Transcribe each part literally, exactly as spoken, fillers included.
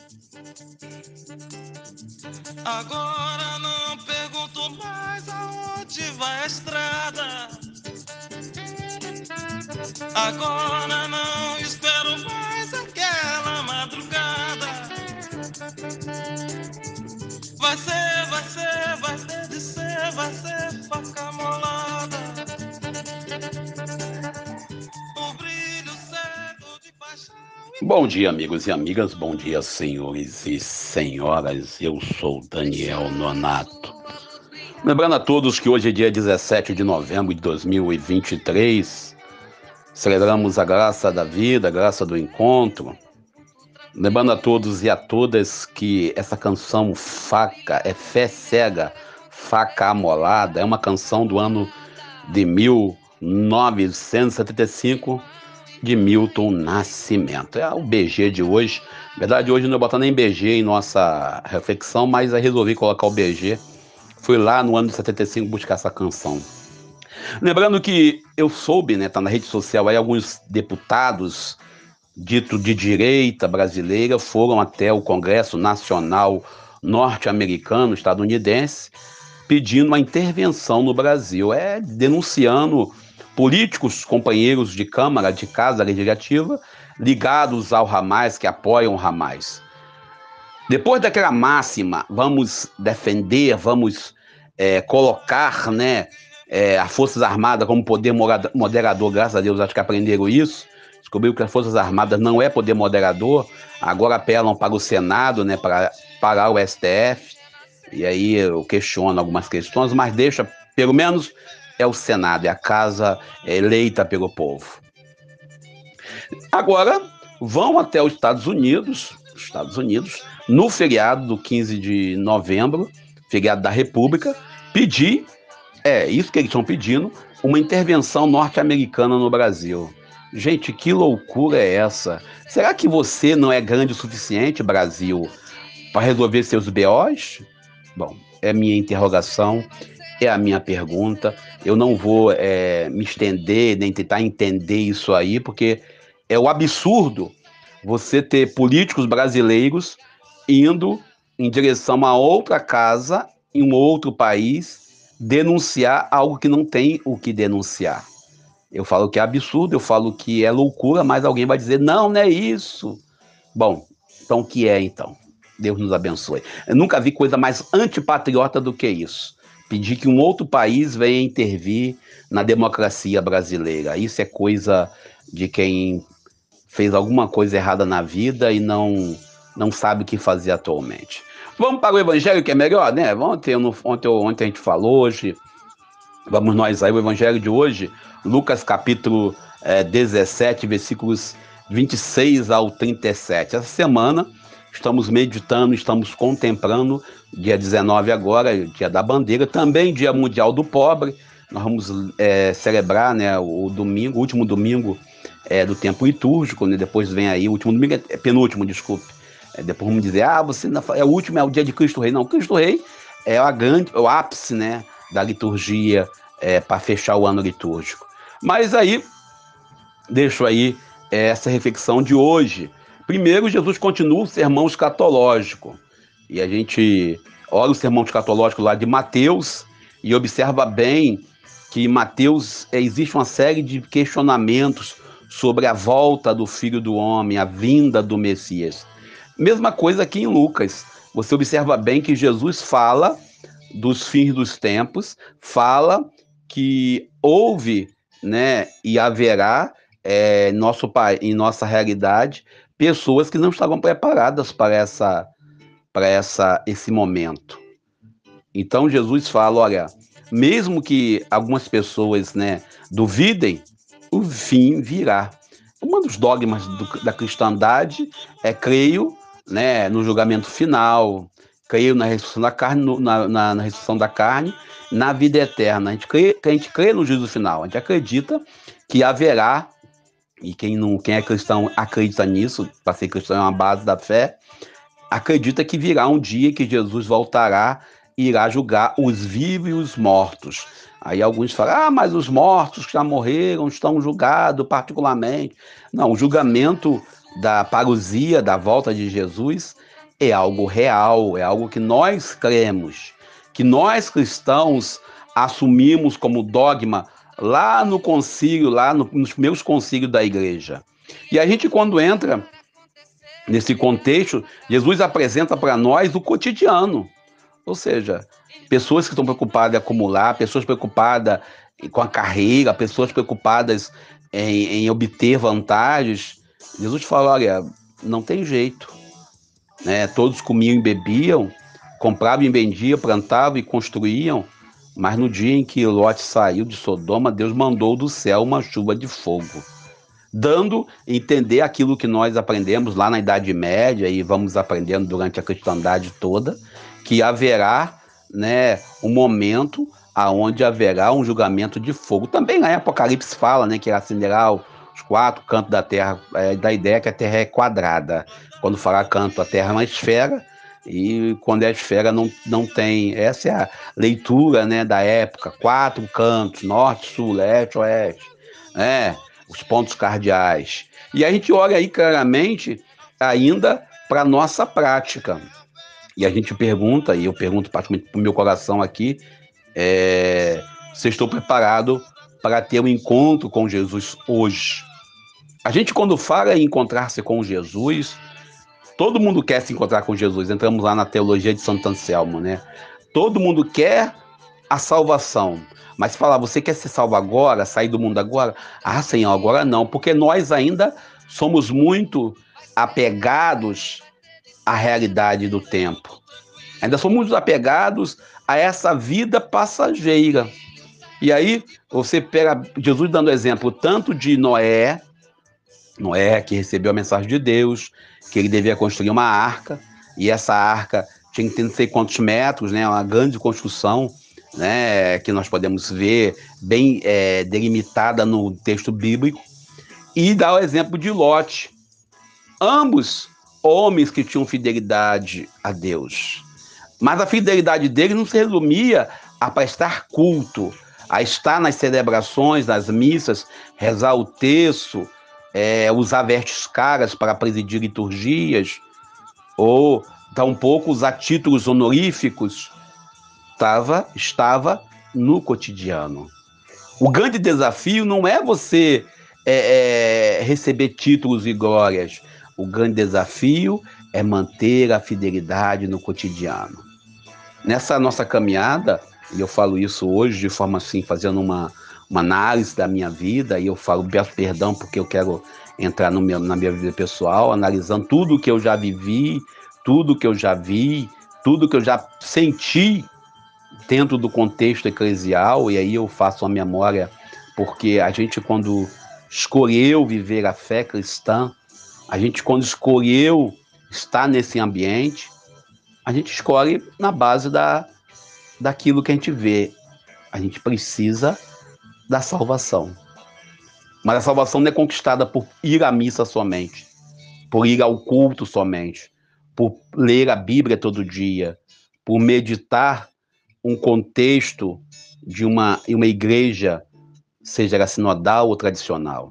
Agora não pergunto mais aonde vai a estrada. Agora não espero mais aquela madrugada. Vai ser, vai ser, vai ter de ser, vai ser faca molada. O brilho cego de paixão. Bom dia, amigos e amigas, bom dia, senhores e senhoras. Eu sou Daniel Nonato. Lembrando a todos que hoje é dia dezessete de novembro de dois mil e vinte e três. Celebramos a graça da vida, a graça do encontro. Lembrando a todos e a todas que essa canção Faca é Fé Cega, Faca Amolada, é uma canção do ano de mil novecentos e setenta e cinco, de Milton Nascimento. É o B G de hoje. Na verdade, hoje não é botar nem B G em nossa reflexão, mas eu resolvi colocar o B G. Fui lá no ano de setenta e cinco buscar essa canção. Lembrando que eu soube, né, tá na rede social aí, alguns deputados dito de direita brasileira foram até o Congresso Nacional norte-americano, estadunidense, pedindo uma intervenção no Brasil, é denunciando políticos, companheiros de Câmara, de Casa Legislativa, ligados ao Hamas, que apoiam o Hamas. Depois daquela máxima, vamos defender, vamos é, colocar, né, é, as Forças Armadas como poder moderador, graças a Deus, acho que aprenderam isso, descobriu que as Forças Armadas não é poder moderador, agora apelam para o Senado, né, para parar o S T F, e aí eu questiono algumas questões, mas deixa, pelo menos, é o Senado, é a casa eleita pelo povo. Agora, vão até os Estados Unidos, Estados Unidos, no feriado do quinze de novembro, feriado da República, pedir, é isso que eles estão pedindo, uma intervenção norte-americana no Brasil. Gente, que loucura é essa? Será que você não é grande o suficiente, Brasil, para resolver seus B Os? Bom, é minha interrogação, é a minha pergunta. Eu não vou é, me estender, nem tentar entender isso aí, porque é o absurdo você ter políticos brasileiros indo em direção a outra casa, em um outro país, denunciar algo que não tem o que denunciar. Eu falo que é absurdo, eu falo que é loucura, mas alguém vai dizer, não, não é isso. Bom, então o que é então? Deus nos abençoe. Eu nunca vi coisa mais antipatriota do que isso. Pedir que um outro país venha intervir na democracia brasileira. Isso é coisa de quem fez alguma coisa errada na vida e não, não sabe o que fazer atualmente. Vamos para o evangelho que é melhor, né? Ontem, ontem, ontem a gente falou, hoje vamos nós aí, o evangelho de hoje, Lucas capítulo é, dezessete, versículos vinte e seis ao trinta e sete. Essa semana estamos meditando, estamos contemplando, dia dezenove agora, dia da bandeira, também dia mundial do pobre. Nós vamos é, celebrar, né, o domingo, o último domingo é, do tempo litúrgico, né? Depois vem aí, o último domingo, é penúltimo, desculpe. É, depois vamos dizer, ah, você não, é o último, é o dia de Cristo Rei. Não, Cristo Rei é a grande, o ápice, né, da liturgia é, para fechar o ano litúrgico. Mas aí, deixo aí é, essa reflexão de hoje. Primeiro, Jesus continua o sermão escatológico. E a gente olha o sermão escatológico lá de Mateus e observa bem que em Mateus é, existe uma série de questionamentos sobre a volta do Filho do Homem, a vinda do Messias. Mesma coisa aqui em Lucas. Você observa bem que Jesus fala dos fins dos tempos, fala que houve, né, e haverá é, nosso, em nossa realidade pessoas que não estavam preparadas para, essa, para essa, esse momento. Então Jesus fala, olha, mesmo que algumas pessoas, né, duvidem, o fim virá. Um dos dogmas do, da cristandade é creio, né, no julgamento final, creio na ressurreição da carne, no, na, na, na ressurreição da carne, na vida eterna. A gente, crê, a gente crê no juízo final, a gente acredita que haverá, e quem, não, quem é cristão acredita nisso, para ser cristão é uma base da fé, acredita que virá um dia que Jesus voltará e irá julgar os vivos e os mortos. Aí alguns falam, ah, mas os mortos que já morreram estão julgados particularmente. Não, o julgamento da parousia, da volta de Jesus, é algo real, é algo que nós cremos, que nós cristãos assumimos como dogma lá no concílio, lá no, nos primeiros concílios da igreja. E a gente, quando entra nesse contexto, Jesus apresenta para nós o cotidiano, ou seja, pessoas que estão preocupadas em acumular, pessoas preocupadas com a carreira, pessoas preocupadas em, em obter vantagens. Jesus fala, olha, não tem jeito, né? Todos comiam e bebiam, compravam e vendiam, plantavam e construíam, mas no dia em que Ló saiu de Sodoma, Deus mandou do céu uma chuva de fogo, dando a entender aquilo que nós aprendemos lá na Idade Média e vamos aprendendo durante a cristandade toda, que haverá, né, um momento aonde haverá um julgamento de fogo. Também lá em Apocalipse fala, né, que acenderá os quatro cantos da terra, é, da ideia que a terra é quadrada. Quando falar canto, a terra é uma esfera, e quando é esfera não, não tem... Essa é a leitura, né, da época, quatro cantos, norte, sul, leste, oeste, né, os pontos cardeais. E a gente olha aí claramente ainda para a nossa prática. E a gente pergunta, e eu pergunto particularmente para o meu coração aqui, é, se estou preparado para ter um encontro com Jesus hoje. A gente, quando fala em encontrar-se com Jesus, todo mundo quer se encontrar com Jesus. Entramos lá na teologia de Santo Anselmo, né? Todo mundo quer a salvação. Mas se falar, você quer ser salvo agora, sair do mundo agora? Ah, Senhor, agora não, porque nós ainda somos muito apegados à realidade do tempo. Ainda somos muito apegados a essa vida passageira. E aí, você pega Jesus dando exemplo tanto de Noé, Noé que recebeu a mensagem de Deus, que ele devia construir uma arca, e essa arca tinha que ter não sei quantos metros, né, uma grande construção, né, que nós podemos ver bem é, delimitada no texto bíblico, e dá o exemplo de Lote. Ambos homens que tinham fidelidade a Deus. Mas a fidelidade dele não se resumia a prestar culto, a estar nas celebrações, nas missas, rezar o terço, é, usar vestes caras para presidir liturgias, ou tampouco usar títulos honoríficos. Tava, estava no cotidiano. O grande desafio não é você é, é, receber títulos e glórias. O grande desafio é manter a fidelidade no cotidiano. Nessa nossa caminhada, e eu falo isso hoje de forma assim, fazendo uma, uma análise da minha vida, e eu falo, peço perdão porque eu quero entrar no meu, na minha vida pessoal, analisando tudo que eu já vivi, tudo que eu já vi, tudo que eu já senti dentro do contexto eclesial, e aí eu faço uma memória, porque a gente, quando escolheu viver a fé cristã, a gente, quando escolheu estar nesse ambiente, a gente escolhe na base da, daquilo que a gente vê. A gente precisa da salvação. Mas a salvação não é conquistada por ir à missa somente, por ir ao culto somente, por ler a Bíblia todo dia, por meditar um contexto de uma, uma igreja, seja ela sinodal ou tradicional.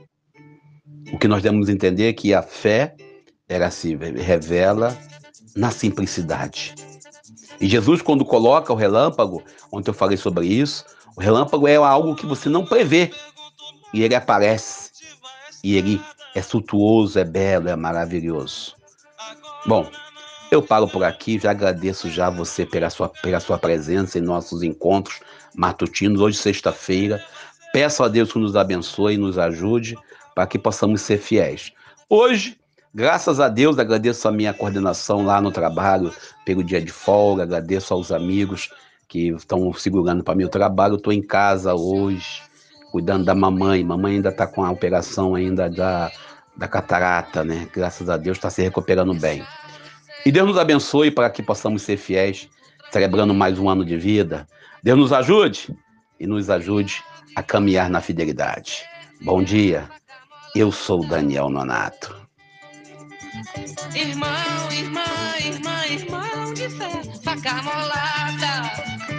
O que nós devemos entender é que a fé, ela se revela na simplicidade. E Jesus, quando coloca o relâmpago, ontem eu falei sobre isso, o relâmpago é algo que você não prevê, e ele aparece, e ele é suntuoso, é belo, é maravilhoso. Bom, eu paro por aqui, já agradeço já você pela sua, pela sua presença em nossos encontros matutinos, hoje sexta-feira. Peço a Deus que nos abençoe e nos ajude para que possamos ser fiéis. Hoje, graças a Deus, agradeço a minha coordenação lá no trabalho pelo dia de folga, agradeço aos amigos que estão segurando para mim o trabalho. Estou em casa hoje, cuidando da mamãe. Mamãe ainda está com a operação ainda da, da catarata, né? Graças a Deus está se recuperando bem. E Deus nos abençoe para que possamos ser fiéis, celebrando mais um ano de vida. Deus nos ajude e nos ajude a caminhar na fidelidade. Bom dia, eu sou Daniel Nonato. Irmão, irmã, irmã, irmão de fé, faca molada.